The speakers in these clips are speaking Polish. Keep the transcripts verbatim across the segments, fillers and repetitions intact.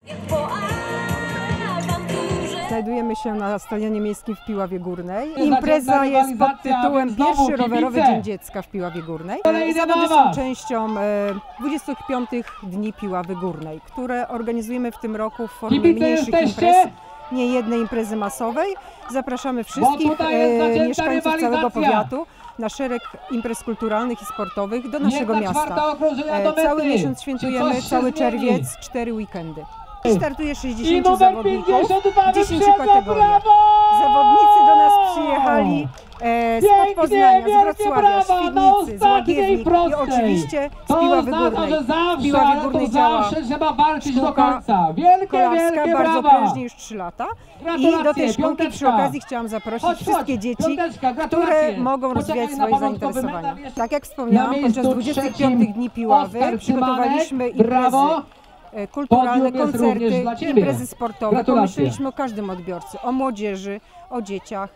Znajdujemy się na Stadionie Miejskim w Piławie Górnej. Impreza jest pod tytułem Pierwszy rowerowy Dzień Dziecka w Piławie Górnej. Zawody są częścią dwudziestych piątych Dni Piławy Górnej, które organizujemy w tym roku w formie mniejszych imprez, nie jednej imprezy masowej. Zapraszamy wszystkich e, mieszkańców całego powiatu na szereg imprez kulturalnych i sportowych do naszego miasta. E, cały miesiąc świętujemy, cały czerwiec, cztery weekendy. Startuje sześćdziesięciu zawodników w dziesięciu kategoriach. Zawodnicy do nas przyjechali e, z Poznania, z Wrocławia, Świdnicy, z Łagiewnik i oczywiście z Piławy Górnej. W Piławie Górnej działa szkółka kolarska, bardzo prężnie już trzy lata. I do tej szkółki przy okazji chciałam zaprosić wszystkie dzieci, które mogą rozwijać swoje zainteresowania. Tak jak wspomniałam, podczas dwudziestych piątych Dni Piławy przygotowaliśmy imprezy kulturalne, koncerty, imprezy sportowe. Pomyśleliśmy o każdym odbiorcy, o młodzieży, o dzieciach,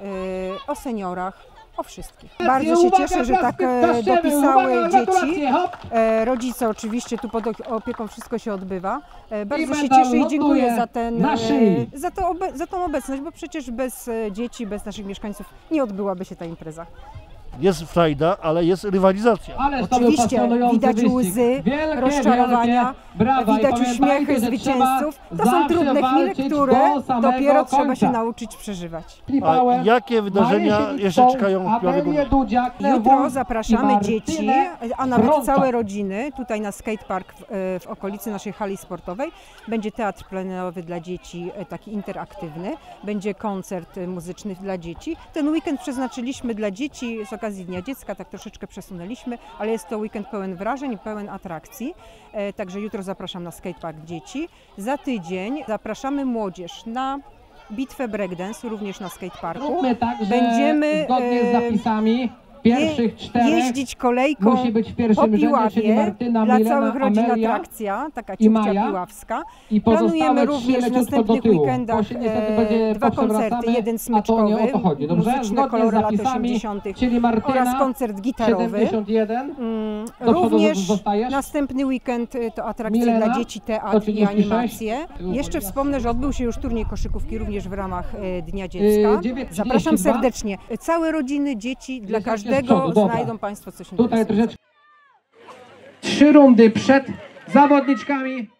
o seniorach, o wszystkich. Bardzo się cieszę, że tak dopisały dzieci. Rodzice oczywiście, tu pod opieką wszystko się odbywa. Bardzo się cieszę i dziękuję za, ten, za, to, za tą obecność, bo przecież bez dzieci, bez naszych mieszkańców nie odbyłaby się ta impreza. Jest frajda, ale jest rywalizacja. Oczywiście widać łzy, wielkie, rozczarowania, wielkie widać uśmiechy zwycięzców. To są trudne chwile, które dopiero końca. trzeba się nauczyć przeżywać. A jakie wydarzenia jeszcze czekają w Piławie Górnej? Jutro zapraszamy dzieci, a nawet całe rodziny, tutaj na skatepark w, w okolicy naszej hali sportowej. Będzie teatr plenerowy dla dzieci, taki interaktywny. Będzie koncert muzyczny dla dzieci. Ten weekend przeznaczyliśmy dla dzieci z okazji Dnia Dziecka, tak troszeczkę przesunęliśmy, ale jest to weekend pełen wrażeń, pełen atrakcji. E, także jutro zapraszam na skatepark dzieci. Za tydzień zapraszamy młodzież na bitwę breakdance, również na skateparku. Róbmy tak, że będziemy zgodnie z zapisami pierwszych czterech jeździć kolejką musi być w pierwszym po Piławie, rzędzie, czyli Martyna, dla Milena, całych rodzin Amelia atrakcja, taka ciupcia piławska. I planujemy również w następnych weekendach e, dwa koncerty, jeden smyczkowy, muzyczne kolory lat osiemdziesiątych czyli Martyna, oraz koncert gitarowy. siedemdziesiąt jeden. Mm, również następny weekend to atrakcje Milena, dla dzieci, teatr i animacje. Jeszcze wspomnę, że odbył się już turniej koszykówki również w ramach Dnia Dziecka. Zapraszam serdecznie. Całe rodziny, dzieci, dla każdego znajdą Państwo coś interesującego. Trzy rundy przed zawodniczkami.